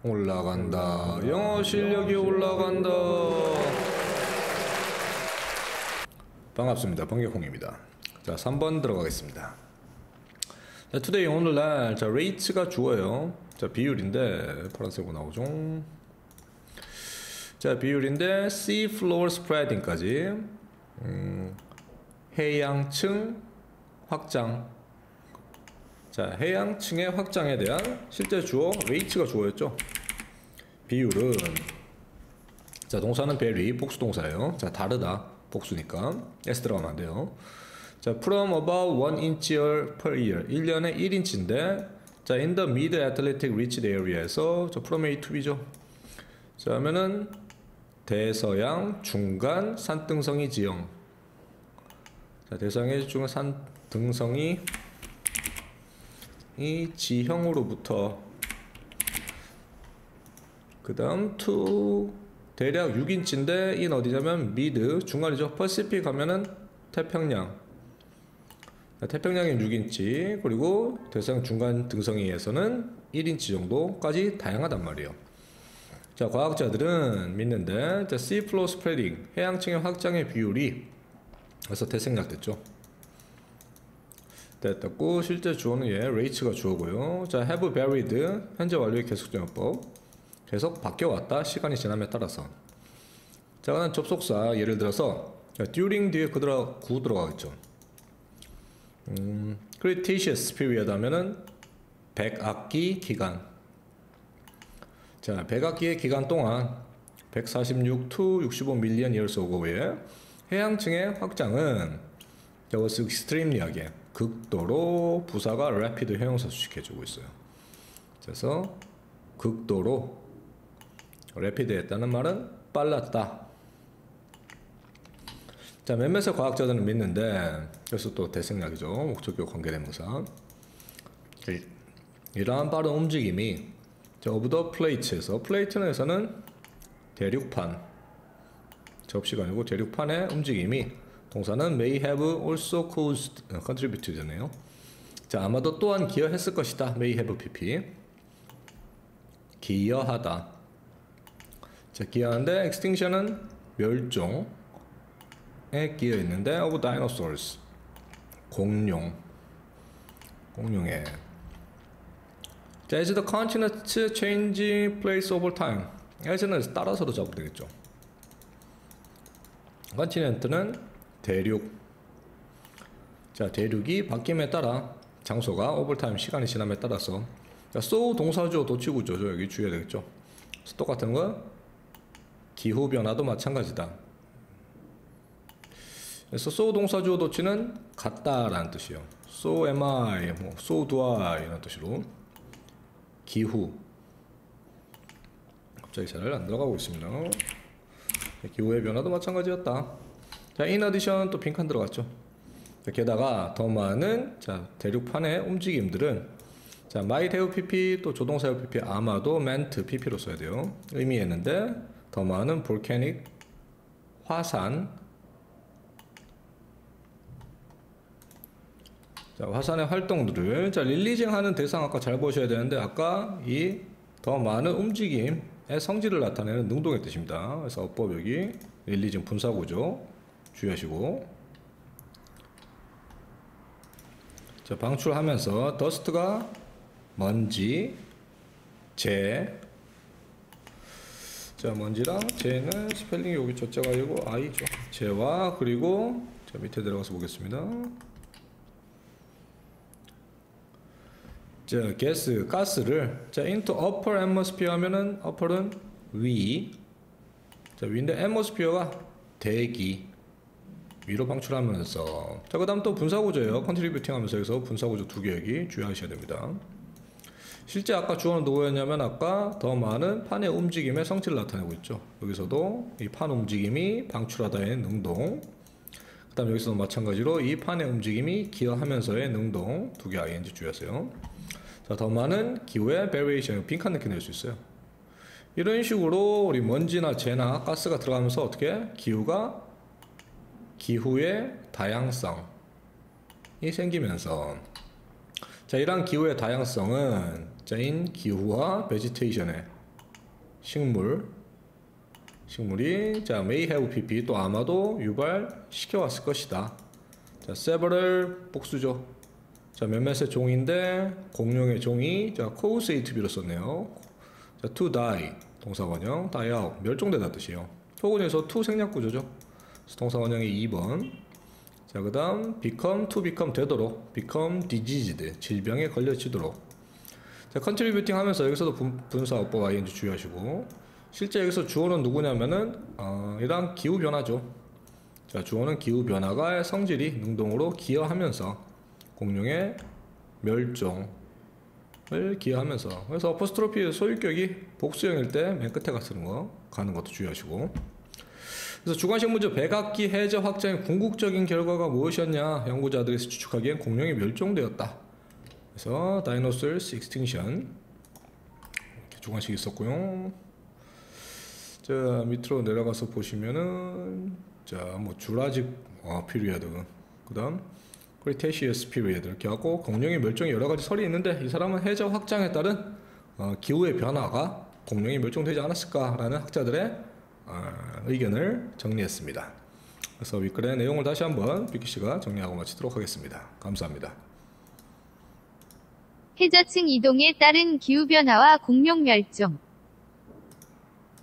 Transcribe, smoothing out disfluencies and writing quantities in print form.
올라간다. 영어 실력이 올라간다. 반갑습니다. 번개콩입니다. 자, 3번 들어가겠습니다. 자, 투데이 오늘날 자, 레이츠가 주어요. 자, 비율인데 파란색으로 나오죠. 자, 비율인데 sea floor spreading까지 해양층 확장. 자, 해양층의 확장에 대한 실제 주어 레이츠가 주어였죠. 비율은 자, 동사는 very 복수동사예요. 자, 다르다 복수니까 s 들어가면 안 돼요. 자, from about 1 inch per year 1년에 1인치인데 자, in the mid athletic reached area에서 자, from A to B죠. 자, 하면은 대서양 중간 산등성이 지형. 자, 대서양의 중간 산등성이 이 지형으로부터 그 다음 to 대략 6인치인데 in 어디냐면 mid 중간이죠. 퍼시픽 하면은 태평양. 태평양이 6인치 그리고 대서양 중간 등성이에서는 1인치 정도까지 다양하단 말이에요. 자, 과학자들은 믿는데 자, sea floor spreading 해양층의 확장의 비율이 그래서 대생략됐죠. 됐고 실제 주어는 레이츠가 주어고요. 자, have varied 현재 완료의 계속적용법 계속 바뀌어왔다 시간이 지남에 따라서. 자, 그다음 접속사 예를 들어서 자, during 뒤에 구 들어가겠죠. Cretaceous period 하면은 100악기 기간. 자, 100악기의 기간 동안 146 to 65 million years ago의 해양층의 확장은 was extremely하게 극도로 부사가 rapid 형용사 수식해주고 있어요. 그래서 극도로 rapid 했다는 말은 빨랐다. 자, 몇몇의 과학자들은 믿는데 그래서 또 대생략이죠. 목적격 관계대명사. 이러한 빠른 움직임이 of the plates에서 플레이트에서는 대륙판 접시가 아니고 대륙판의 움직임이 동사는 may have also caused contributed 되네요. 자, 아마도 또한 기여했을 것이다. may have pp 기여하다. 자, 기여하는데 extinction은 멸종에 기여 있는데 of dinosaurs 공룡에. 자, as the continents change place over time. as는 따라서도 잡으면 되겠죠. continent는 대륙. 자, 대륙이 바뀜에 따라 장소가 오버타임 시간이 지남에 따라서 자, so 동사주어 도치구조죠. 여기 주의해야 되겠죠. 똑같은 거 기후변화도 마찬가지다. 그래서 so 동사주어 도치는 같다라는 뜻이에요. so am I, 뭐 so do I 이런 뜻으로 기후. 갑자기 잘 안 들어가고 있습니다. 기후의 변화도 마찬가지였다. 자, in addition 또 빈칸 들어갔죠. 자, 게다가 더 많은 자, 대륙판의 움직임들은 자, might have pp 또 조동사 have pp 아마도 meant pp로 써야 돼요. 의미했는데 더 많은 volcanic 화산. 자, 화산의 활동들을 자, 릴리징 하는 대상 아까 잘 보셔야 되는데 아까 이 더 많은 움직임의 성질을 나타내는 능동의 뜻입니다. 그래서 어법 여기 릴리징 분사구조 주의하시고. 자, 방출하면서 더스트가 먼지, 재. 자, 먼지랑 재는 스펠링이 여기 저자가 아니고 I죠. 재와 그리고 자, 밑에 들어가서 보겠습니다. 자, 가스, 가스를 자, into upper atmosphere 하면은 upper은 위. 자, 위인데 atmosphere가 대기. 위로 방출하면서. 자, 그 다음 또 분사구조예요. contributing 하면서 여기서 분사구조 두 개 여기 주의하셔야 됩니다. 실제 아까 주어는 누구였냐면 아까 더 많은 판의 움직임의 성질을 나타내고 있죠. 여기서도 이 판 움직임이 방출하다의 능동. 그 다음 여기서도 마찬가지로 이 판의 움직임이 기여하면서의 능동 두 개 ing 주의하세요. 자, 더 많은 기후의 variation 빈칸 느낌 낼 수 있어요. 이런 식으로 우리 먼지나 재나 가스가 들어가면서 어떻게 기후의 다양성이 생기면서 자, 이러한 기후의 다양성은 자인 기후와 베지테이션의 식물이 자 may have pp 또 아마도 유발시켜왔을 것이다. 자 several 복수죠. 자 몇몇의 종인데 공룡의 종이 자 cause A to B로 썼네요. 자 to die 동사원형 die out 멸종되다 뜻이에요. 토근에서 to 생략구조죠. 그래서 동사원형이 2번. 자 그다음 become to become 되도록 become diseased 질병에 걸려지도록. 자 contributing 하면서 여기서도 분사어법 ing 주의하시고 실제 여기서 주어는 누구냐면은 이런 기후 변화죠. 자 주어는 기후 변화가 성질이 능동으로 기여하면서 공룡의 멸종을 기여하면서 그래서 어퍼스트로피 소유격이 복수형일 때 맨 끝에 가는 것도 주의하시고. 그래서 주관식 문제 백악기 해저 확장의 궁극적인 결과가 무엇이었냐 연구자들이 추측하기엔 공룡이 멸종되었다. 그래서 Dinosaurs Extinction 이렇게 주관식이 있었고요. 자 밑으로 내려가서 보시면은 자 뭐 주라직 피리어드 그다음 크리테시어스 피리어드 이렇게 하고 공룡의 멸종에 여러 가지 설이 있는데 이 사람은 해저 확장에 따른 기후의 변화가 공룡이 멸종되지 않았을까라는 학자들의 의견을 정리했습니다. 그래서 윗글의 내용을 다시 한번 비키 씨가 정리하고 마치도록 하겠습니다. 감사합니다. 해저층 이동에 따른 기후변화와 공룡 멸종